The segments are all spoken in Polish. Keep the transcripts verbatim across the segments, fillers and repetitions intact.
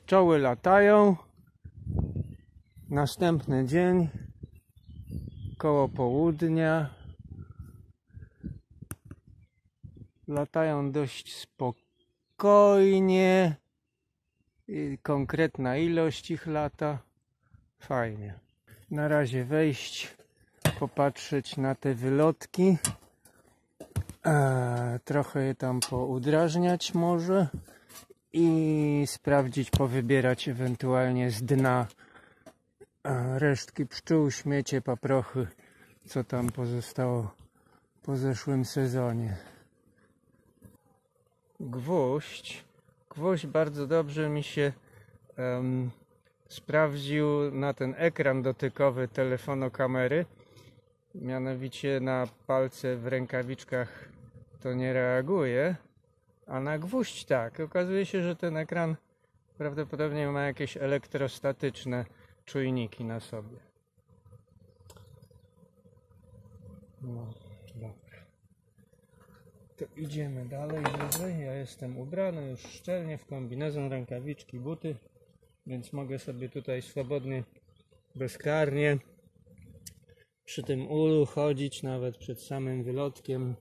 Pszczoły latają. Następny dzień, koło południa. Latają dość spokojnie. I konkretna ilość ich lata. Fajnie. Na razie wejść, popatrzeć na te wylotki. Eee, trochę je tam poudrażniać może. I sprawdzić, powybierać ewentualnie z dna resztki pszczół, śmiecie, paprochy, co tam pozostało po zeszłym sezonie. Gwóźdź. Gwóźdź bardzo dobrze mi się um, sprawdził na ten ekran dotykowy telefonokamery. Mianowicie na palce w rękawiczkach to nie reaguje, a na gwóźdź tak. Okazuje się, że ten ekran prawdopodobnie ma jakieś elektrostatyczne czujniki na sobie. No, dobra. To idziemy dalej, wyżej. Ja jestem ubrany już szczelnie w kombinezon, rękawiczki, buty, więc mogę sobie tutaj swobodnie, bezkarnie przy tym ulu chodzić, nawet przed samym wylotkiem.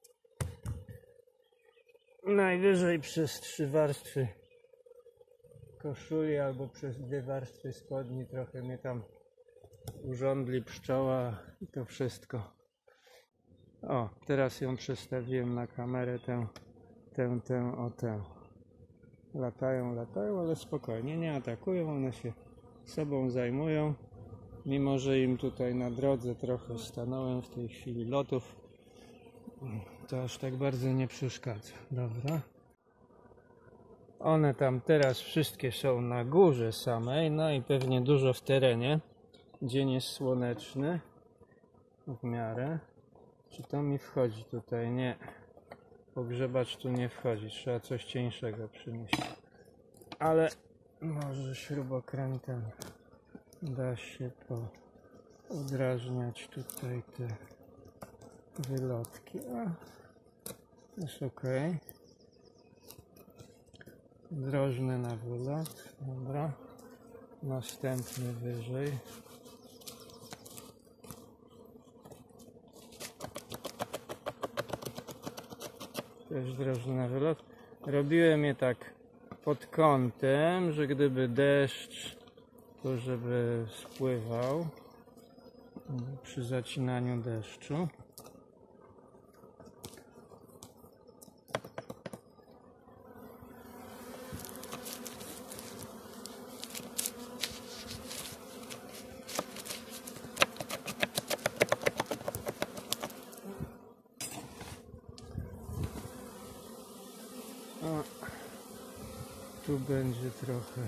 Najwyżej przez trzy warstwy koszuli albo przez dwie warstwy spodni. Trochę mnie tam urządli pszczoła i to wszystko. O, teraz ją przestawiłem na kamerę, tę, tę, tę, o tę. Latają, latają, ale spokojnie, nie atakują, one się sobą zajmują. Mimo że im tutaj na drodze trochę stanąłem w tej chwili lotów, to aż tak bardzo nie przeszkadza. Dobra. One tam teraz wszystkie są na górze samej, no i pewnie dużo w terenie. Dzień jest słoneczny w miarę. Czy to mi wchodzi tutaj? Nie. Pogrzebacz tu nie wchodzi, trzeba coś cieńszego przynieść. Ale może śrubokrętem da się poudrażniać tutaj te wylotki. A, jest ok. Drożny na wylot. Dobra. Następny wyżej. Też drożny na wylot. Robiłem je tak pod kątem, że gdyby deszcz, to żeby spływał przy zacinaniu deszczu. O, tu będzie trochę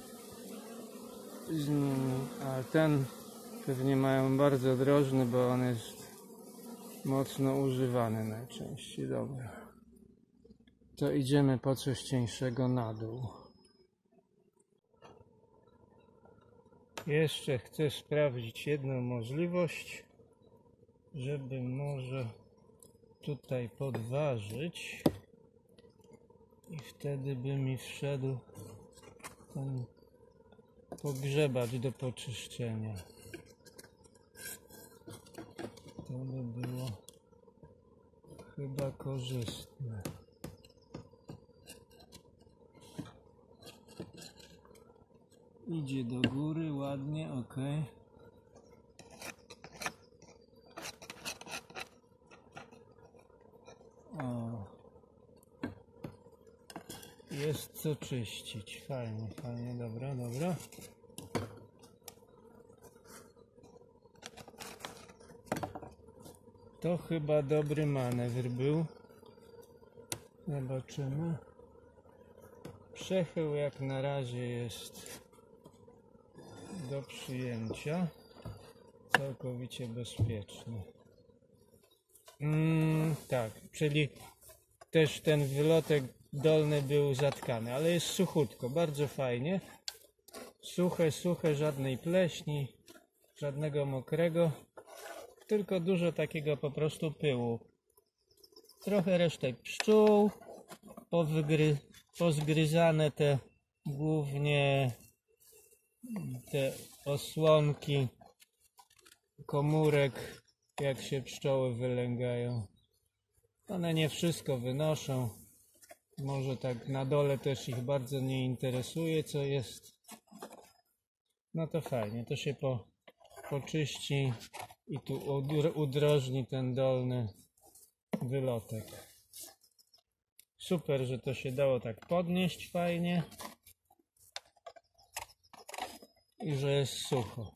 z nimi, a ten pewnie mają bardzo drożny, bo on jest mocno używany najczęściej. Dobra, to idziemy po coś cieńszego na dół. Jeszcze chcę sprawdzić jedną możliwość, żeby może tutaj podważyć i wtedy by mi wszedł ten pogrzebacz do poczyszczenia. To by było chyba korzystne. Idzie do góry ładnie, ok. O. Jest co czyścić. Fajnie, fajnie, dobra, dobra. To chyba dobry manewr był. Zobaczymy. Przechył jak na razie jest do przyjęcia. Całkowicie bezpieczny. Mm, tak, czyli też ten wylotek dolny był zatkany, ale jest suchutko, bardzo fajnie. Suche, suche, żadnej pleśni, żadnego mokrego, tylko dużo takiego po prostu pyłu. Trochę resztek pszczół, powygry, pozgryzane te głównie te osłonki komórek, jak się pszczoły wylęgają. One nie wszystko wynoszą. Może tak na dole też ich bardzo nie interesuje, co jest. No to fajnie, to się po, poczyści i tu udrożni ten dolny wylotek. Super, że to się dało tak podnieść fajnie i że jest sucho.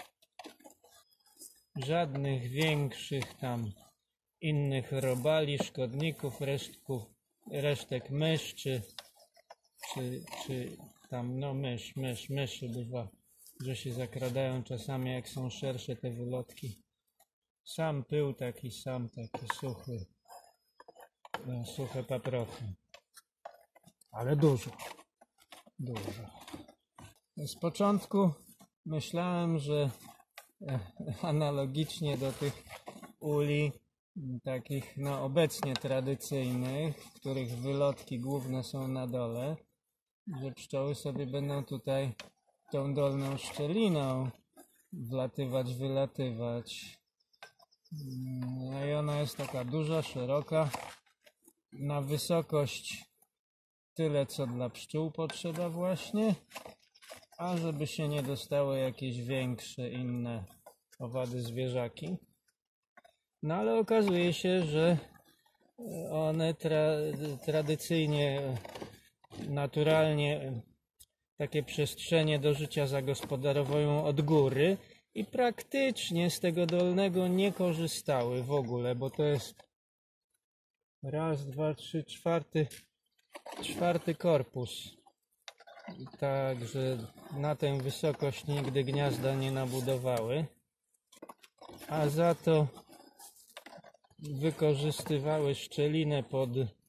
Żadnych większych tam innych robali, szkodników, resztków, resztek mysz, czy, czy, czy tam no mysz, mysz, myszy bywa, że się zakradają czasami, jak są szersze te wylotki. Sam pył taki, sam taki suchy, no, suche paprochy. Ale dużo, dużo. Z początku myślałem, że analogicznie do tych uli takich no obecnie tradycyjnych, w których wylotki główne są na dole, że pszczoły sobie będą tutaj tą dolną szczeliną wlatywać, wylatywać. No i ona jest taka duża, szeroka, na wysokość tyle, co dla pszczół potrzeba właśnie, a żeby się nie dostały jakieś większe inne owady, zwierzaki. No ale okazuje się, że one tra tradycyjnie, naturalnie takie przestrzenie do życia zagospodarowują od góry i praktycznie z tego dolnego nie korzystały w ogóle, bo to jest raz, dwa, trzy, czwarty, czwarty korpus. Także na tę wysokość nigdy gniazda nie nabudowały, a za to wykorzystywały szczelinę pod,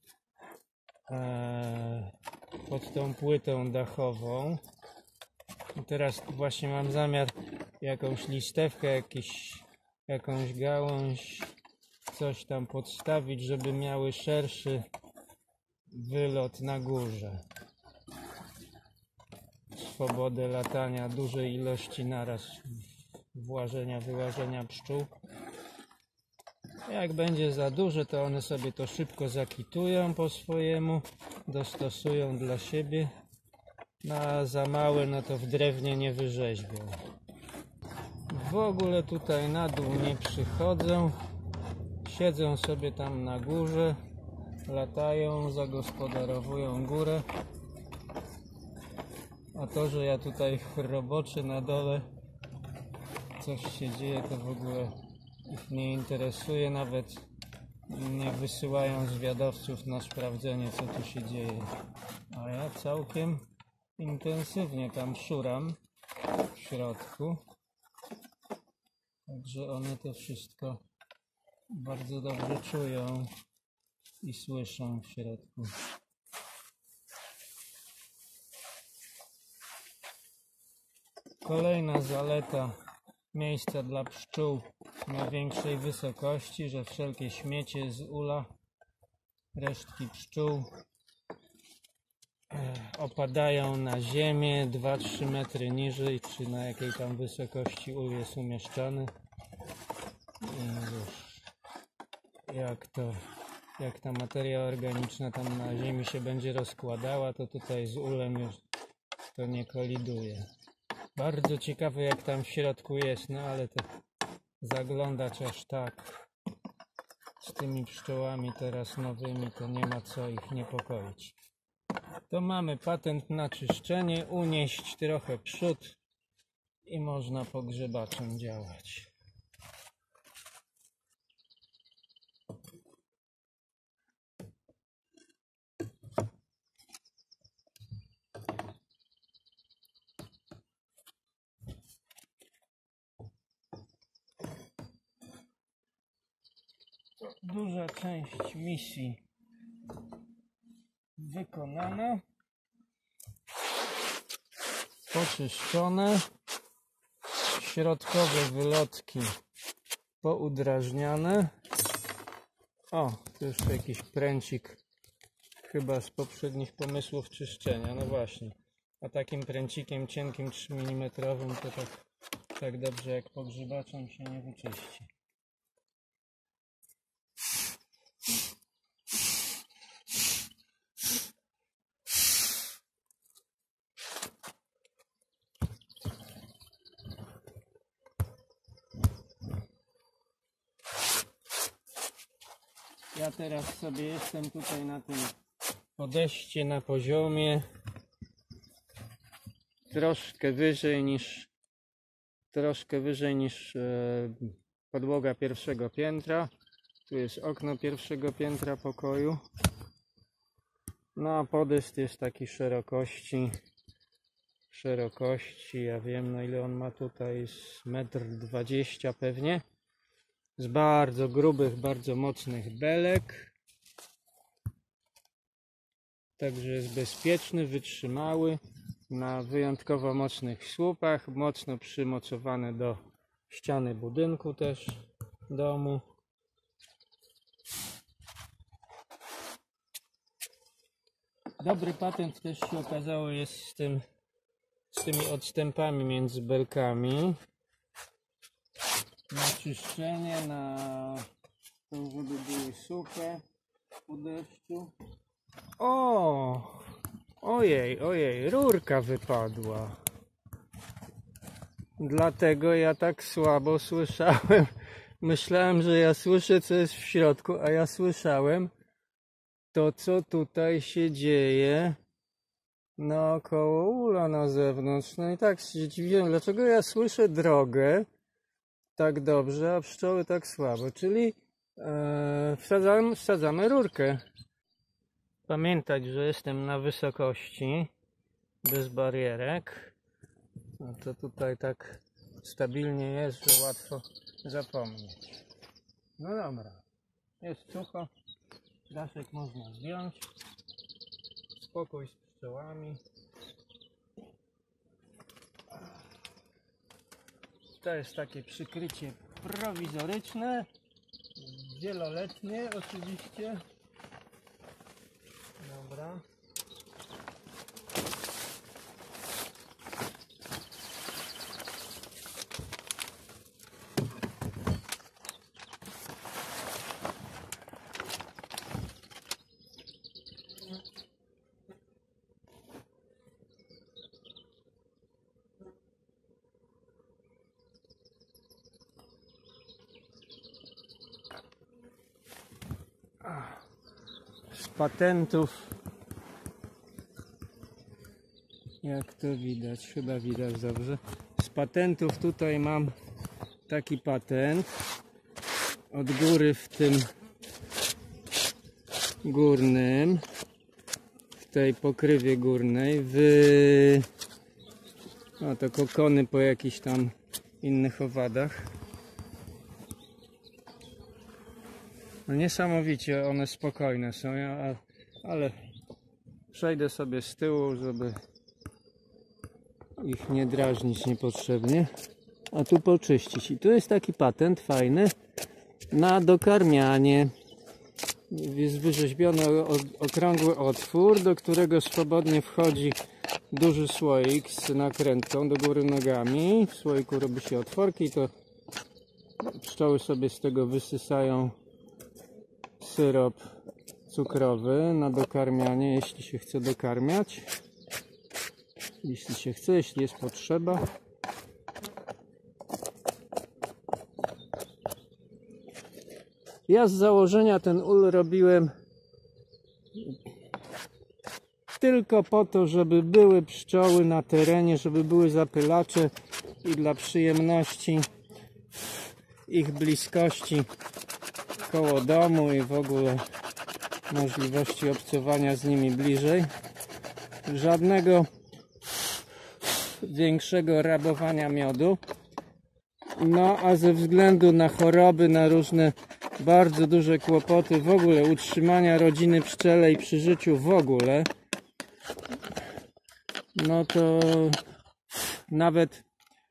e, pod tą płytą dachową. I teraz właśnie mam zamiar jakąś listewkę, jakiś, jakąś gałąź, coś tam podstawić, żeby miały szerszy wylot na górze. Swobodę latania, dużej ilości naraz, włażenia, wyłażenia pszczół. Jak będzie za duże, to one sobie to szybko zakitują po swojemu, dostosują dla siebie. No a za małe, no to w drewnie nie wyrzeźbią. W ogóle tutaj na dół nie przychodzą. Siedzą sobie tam na górze, latają, zagospodarowują górę. A to, że ja tutaj roboczy na dole, coś się dzieje, to w ogóle ich nie interesuje, nawet nie wysyłają zwiadowców na sprawdzenie, co tu się dzieje. A ja całkiem intensywnie tam szuram w środku. Także one to wszystko bardzo dobrze czują i słyszą w środku. Kolejna zaleta miejsca dla pszczół na większej wysokości, że wszelkie śmiecie z ula, resztki pszczół opadają na ziemię dwa trzy metry niżej, czy na jakiej tam wysokości ul jest umieszczony. I już jak to, jak ta materia organiczna tam na ziemi się będzie rozkładała, to tutaj z ulem już to nie koliduje. Bardzo ciekawe, jak tam w środku jest, no ale to zaglądać aż tak z tymi pszczołami teraz nowymi, to nie ma co ich niepokoić. To mamy patent na czyszczenie, unieść trochę przód i można pogrzebaczem działać. Duża część misji wykonana, poczyszczone, środkowe wylotki poudrażniane. O, tu jeszcze jakiś pręcik chyba z poprzednich pomysłów czyszczenia, no właśnie, a takim pręcikiem cienkim trzymilimmetrowym to tak, tak dobrze jak pogrzybaczem się nie wyczyści. Ja teraz sobie jestem tutaj na tym podejście na poziomie troszkę wyżej niż troszkę wyżej niż e, podłoga pierwszego piętra. Tu jest okno pierwszego piętra pokoju. No a podest jest taki szerokości szerokości, ja wiem na ile on ma tutaj, z metr dwadzieścia pewnie. Z bardzo grubych, bardzo mocnych belek. Także jest bezpieczny, wytrzymały, na wyjątkowo mocnych słupach, mocno przymocowane do ściany budynku też domu. Dobry patent też się okazało jest z tym, z tymi odstępami między belkami. Na czyszczenie, na to, żeby były suche po deszczu. O! Ojej, ojej, rurka wypadła. Dlatego ja tak słabo słyszałem. Myślałem, że ja słyszę, co jest w środku, a ja słyszałem to, co tutaj się dzieje naokoło ula na zewnątrz. No i tak się dziwiłem, dlaczego ja słyszę drogę tak dobrze, a pszczoły tak słabo. Czyli e, wsadzamy, wsadzamy rurkę. Pamiętać, że jestem na wysokości, bez barierek. No to tutaj tak stabilnie jest, że łatwo zapomnieć. No dobra, jest sucho, daszek można zdjąć. Spokój z pszczołami. To jest takie przykrycie prowizoryczne, wieloletnie oczywiście. Dobra. Z patentów, jak to widać, chyba widać dobrze, z patentów tutaj mam taki patent od góry w tym górnym, w tej pokrywie górnej, w no to kokony po jakichś tam innych owadach. No niesamowicie one spokojne są, ale przejdę sobie z tyłu, żeby ich nie drażnić niepotrzebnie, a tu poczyścić. I tu jest taki patent fajny na dokarmianie. Jest wyrzeźbiony okrągły otwór, do którego swobodnie wchodzi duży słoik z nakrętką do góry nogami. W słoiku robi się otworki, to pszczoły sobie z tego wysysają syrop cukrowy na dokarmianie, jeśli się chce dokarmiać. Jeśli się chce, jeśli jest potrzeba. Ja z założenia ten ul robiłem tylko po to, żeby były pszczoły na terenie, żeby były zapylacze i dla przyjemności ich bliskości koło domu i w ogóle możliwości obcowania z nimi bliżej. Żadnego większego rabowania miodu. No a ze względu na choroby, na różne bardzo duże kłopoty w ogóle utrzymania rodziny pszczelej przy życiu w ogóle, no to nawet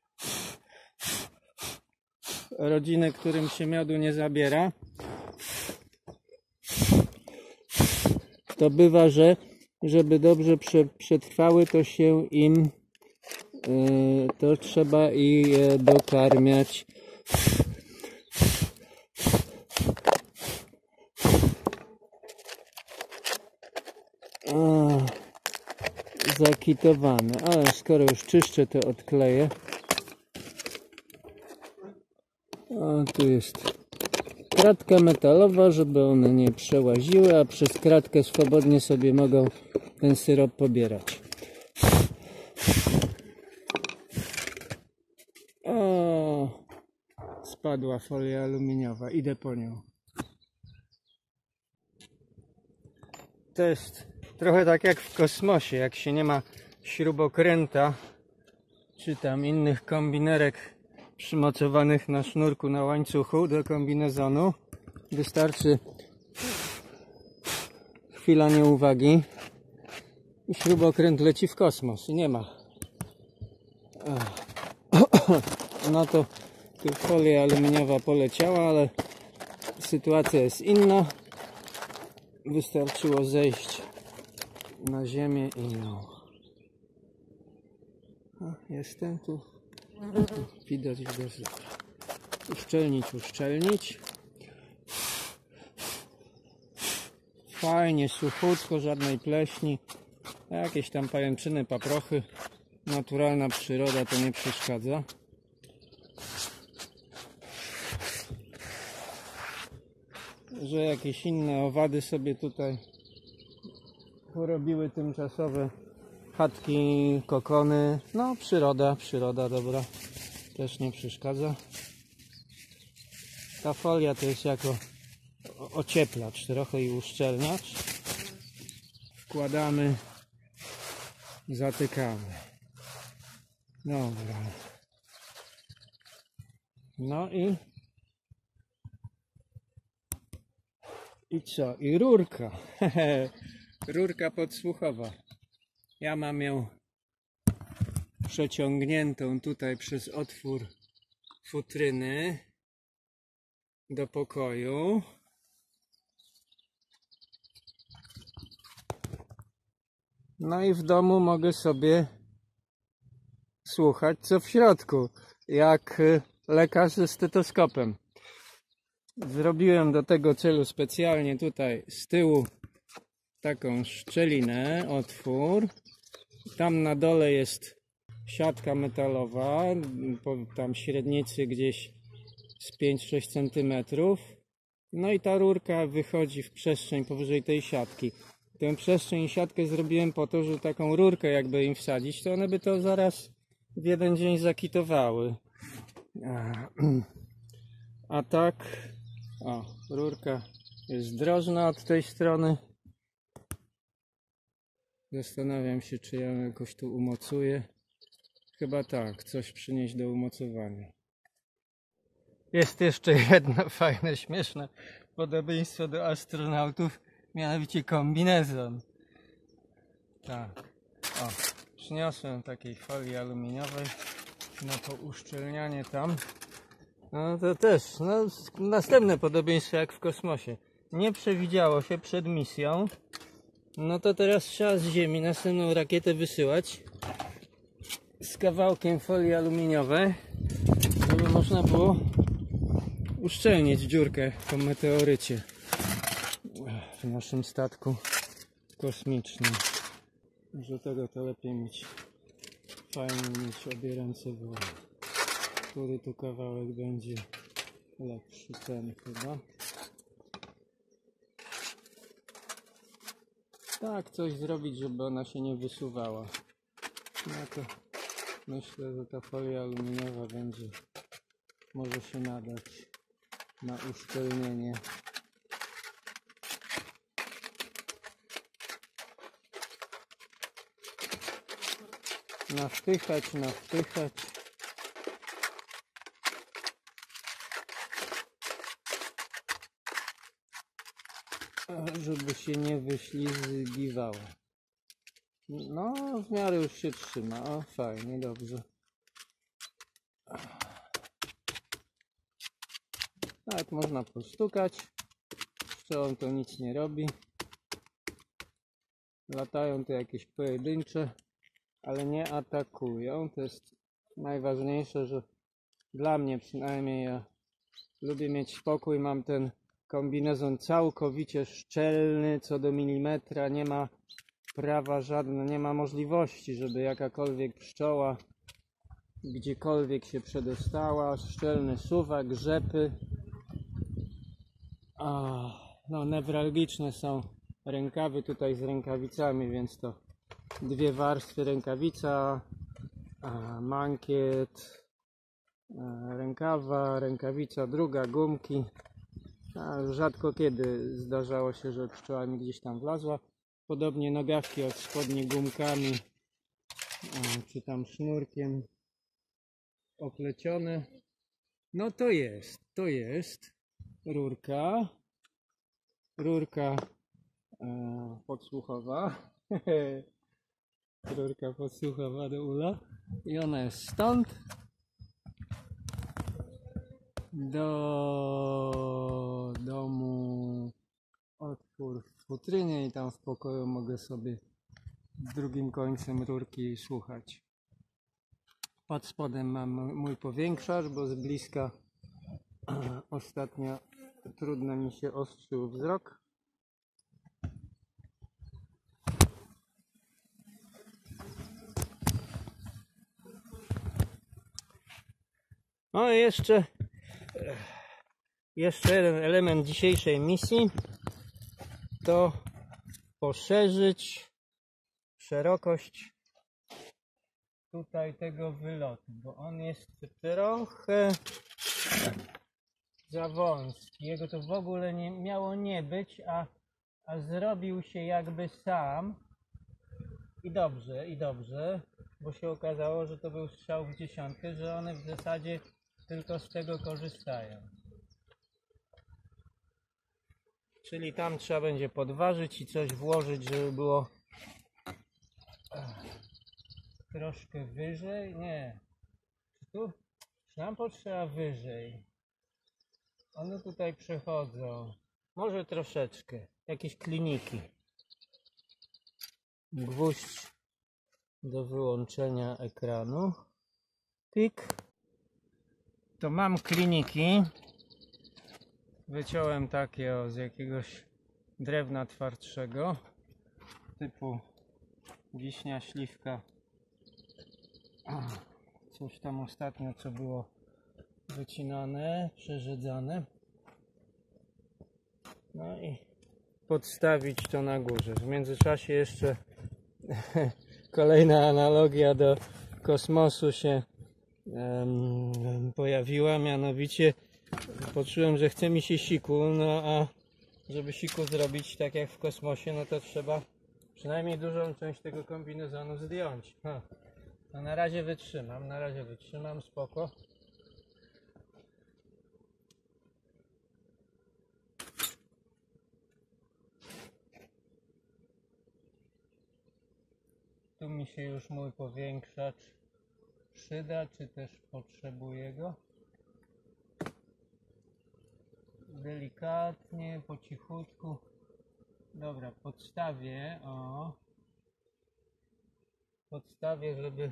rodziny, którym się miodu nie zabiera, to bywa, że żeby dobrze prze, przetrwały, to się im yy, to trzeba je dokarmiać. O, zakitowane, ale skoro już czyszczę, to odkleję. O, tu jest kratka metalowa, żeby one nie przełaziły, a przez kratkę swobodnie sobie mogą ten syrop pobierać. O, spadła folia aluminiowa, idę po nią. To jest trochę tak jak w kosmosie, jak się nie ma śrubokręta czy tam innych kombinerek przymocowanych na sznurku na łańcuchu do kombinezonu. Wystarczy chwila nieuwagi i śrubokręt leci w kosmos i nie ma. No to tu folia aluminiowa poleciała, ale sytuacja jest inna. Wystarczyło zejść na ziemię i no. A, jestem tu. Widać, widać. Uszczelnić, uszczelnić. Fajnie, suchutko, żadnej pleśni. Jakieś tam pajęczyny, paprochy. Naturalna przyroda, to nie przeszkadza. Że jakieś inne owady sobie tutaj porobiły tymczasowe chatki, kokony. No przyroda, przyroda dobra. Też nie przeszkadza. Ta folia to jest jako ocieplacz trochę i uszczelniacz. Wkładamy, zatykamy. Dobra. No i i co? I rurka. Rurka podsłuchowa. Ja mam ją przeciągniętą tutaj przez otwór futryny do pokoju. No i w domu mogę sobie słuchać, co w środku, jak lekarz ze stetoskopem. Zrobiłem do tego celu specjalnie tutaj z tyłu taką szczelinę, otwór. Tam na dole jest siatka metalowa, po tam średnicy gdzieś z pięć sześć centymetrów. No i ta rurka wychodzi w przestrzeń powyżej tej siatki. Tę przestrzeń i siatkę zrobiłem po to, że taką rurkę jakby im wsadzić, to one by to zaraz w jeden dzień zakitowały. A, a tak, o, rurka jest drożna od tej strony. Zastanawiam się, czy ja jakoś tu umocuję. Chyba tak, coś przynieść do umocowania. Jest jeszcze jedno fajne, śmieszne podobieństwo do astronautów, mianowicie kombinezon. Tak, o, przyniosłem takiej folii aluminiowej na to uszczelnianie tam. No to też, no, następne podobieństwo jak w kosmosie. Nie przewidziało się przed misją. No to teraz trzeba z Ziemi następną rakietę wysyłać z kawałkiem folii aluminiowej, żeby można było uszczelnić dziurkę po meteorycie w naszym statku kosmicznym. Może tego to lepiej mieć, fajnie mieć obie ręce w głowie. Który tu kawałek będzie lepszy, ten chyba. Tak, coś zrobić, żeby ona się nie wysuwała. No to myślę, że ta folia aluminiowa będzie, może się nadać na uszczelnienie. Nawpychać, nawpychać. Żeby się nie wyślizgiwało. No, w miarę już się trzyma. O, fajnie, dobrze. Tak, można postukać. Pszczołom to nic nie robi. Latają tu jakieś pojedyncze, ale nie atakują. To jest najważniejsze, że dla mnie przynajmniej, ja lubię mieć spokój, mam ten kombinezon całkowicie szczelny co do milimetra, nie ma prawa żadne, nie ma możliwości, żeby jakakolwiek pszczoła gdziekolwiek się przedostała. Szczelny suwak, rzepy. A, no newralgiczne są rękawy tutaj z rękawicami, więc to dwie warstwy rękawica, a, mankiet, a, rękawa, rękawica druga, gumki. A rzadko kiedy zdarzało się, że pszczoła mi gdzieś tam wlazła. Podobnie nogawki od spodni gumkami, a, czy tam sznurkiem oplecione. No to jest, to jest rurka, rurka e, podsłuchowa, rurka podsłuchowa do ula i ona jest stąd do domu, otwór w futrynie i tam w pokoju mogę sobie drugim końcem rurki słuchać. Pod spodem mam mój powiększacz, bo z bliska ostatnio trudno mi się ostrzył wzrok. No i jeszcze jeszcze jeden element dzisiejszej misji to poszerzyć szerokość tutaj tego wylotu, bo on jest trochę za wąski. Jego to w ogóle nie miało nie być, a, a zrobił się jakby sam. I dobrze, i dobrze, bo się okazało, że to był strzał w dziesiątkę, że one w zasadzie tylko z tego korzystają. Czyli tam trzeba będzie podważyć i coś włożyć, żeby było troszkę wyżej. Nie. Czy tu? Czy nam potrzeba wyżej? One tutaj przechodzą. Może troszeczkę. Jakieś kliniki. Gwóźdź do wyłączenia ekranu. Pik. To mam kliniki. Wyciąłem takie o, z jakiegoś drewna twardszego. Typu wiśnia, śliwka. Coś tam ostatnio co było wycinane, przerzedzane. No i podstawić to na górze. W międzyczasie jeszcze kolejna analogia do kosmosu się um, pojawiła, mianowicie poczułem, że chce mi się siku, no a żeby siku zrobić tak jak w kosmosie, no to trzeba przynajmniej dużą część tego kombinezonu zdjąć. Ha. No na razie wytrzymam, na razie wytrzymam, spoko. Tu mi się już mój powiększacz przyda, czy też potrzebuję go. Delikatnie, po cichutku. Dobra, podstawię, o. Podstawię, żeby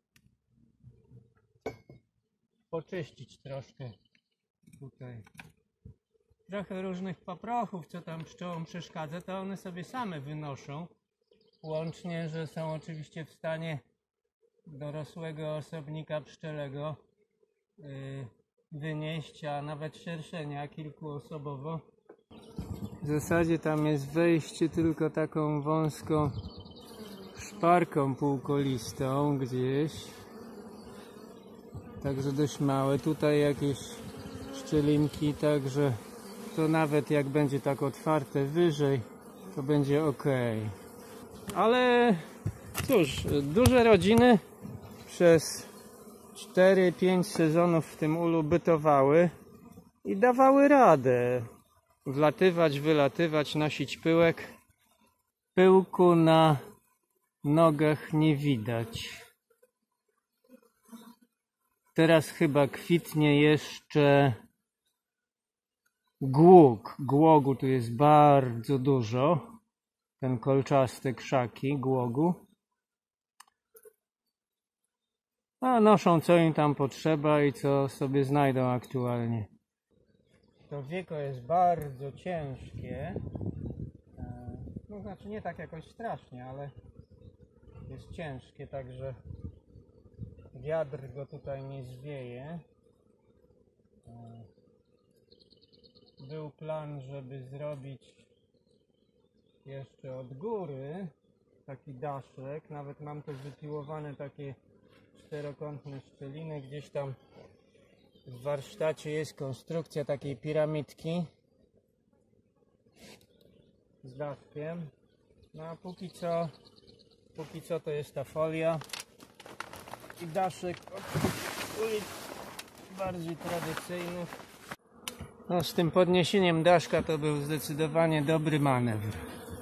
poczyścić troszkę tutaj. Trochę różnych paprochów, co tam pszczołom przeszkadza, to one sobie same wynoszą. Łącznie, że są oczywiście w stanie dorosłego osobnika pszczelego yy, wynieść, a nawet szerszenia kilkuosobowo. W zasadzie tam jest wejście tylko taką wąską szparką półkolistą gdzieś. Także dość małe. Tutaj jakieś szczelinki, także to nawet jak będzie tak otwarte wyżej, to będzie ok. Ale cóż, duże rodziny przez cztery pięć sezonów w tym ulu bytowały i dawały radę wlatywać, wylatywać, nosić pyłek. Pyłku na nogach nie widać. Teraz chyba kwitnie jeszcze głóg. Głogu tu jest bardzo dużo. ten kolczaste krzaki głogu. A noszą co im tam potrzeba i co sobie znajdą aktualnie. To wieko jest bardzo ciężkie. No znaczy nie tak jakoś strasznie, ale jest ciężkie, także wiatr go tutaj nie zwieje. Był plan, żeby zrobić jeszcze od góry taki daszek. Nawet mam to wypiłowane, takie czterokątne szczeliny. Gdzieś tam w warsztacie jest konstrukcja takiej piramidki z daszkiem. No a póki co, póki co to jest ta folia i daszek od ulic bardziej tradycyjnych. No z tym podniesieniem daszka to był zdecydowanie dobry manewr.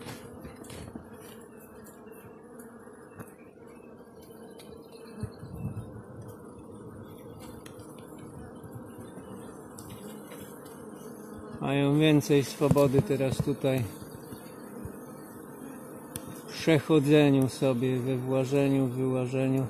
Mają więcej swobody teraz tutaj w przechodzeniu sobie, we włażeniu, wyłażeniu.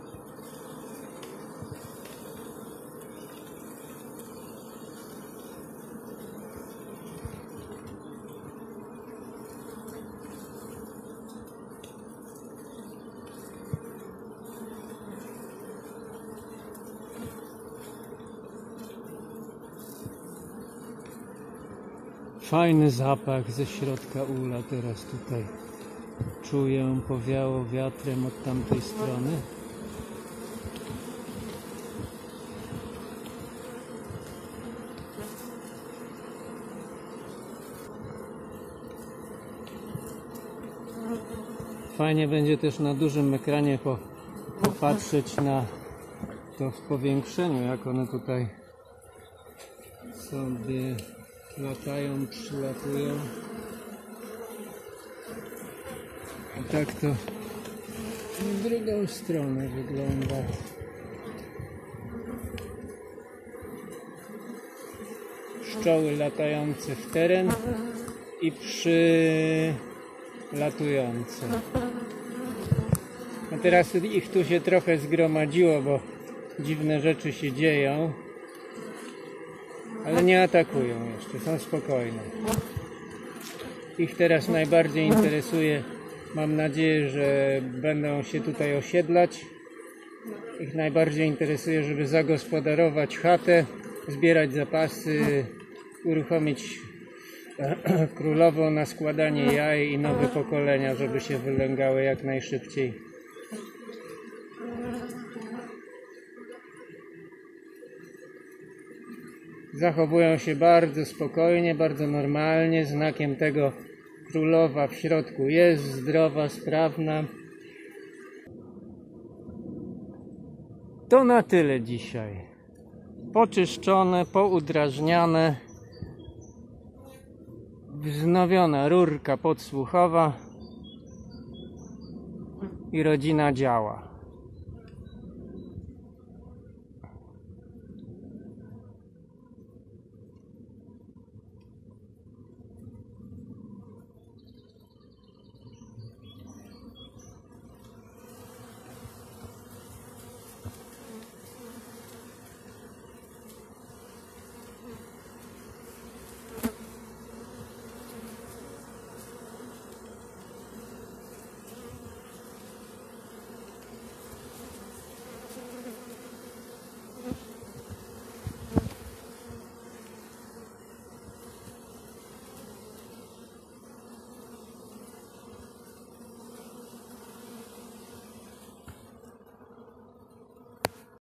Fajny zapach ze środka ula teraz tutaj czuję, powiało wiatrem od tamtej strony. Fajnie będzie też na dużym ekranie po, popatrzeć na to w powiększeniu, jak one tutaj sobie latają, przylatują. A tak to w drugą stronę wygląda. Pszczoły latające w teren i przylatujące. A teraz ich tu się trochę zgromadziło, bo dziwne rzeczy się dzieją. Ale nie atakują jeszcze, są spokojne. Ich teraz najbardziej interesuje, mam nadzieję, że będą się tutaj osiedlać. Ich najbardziej interesuje, żeby zagospodarować chatę, zbierać zapasy, uruchomić królową na składanie jaj i nowe pokolenia, żeby się wylęgały jak najszybciej. Zachowują się bardzo spokojnie, bardzo normalnie. Znakiem tego królowa w środku jest zdrowa, sprawna. To na tyle dzisiaj. Poczyszczone, poudrażniane, wznowiona rurka podsłuchowa i rodzina działa.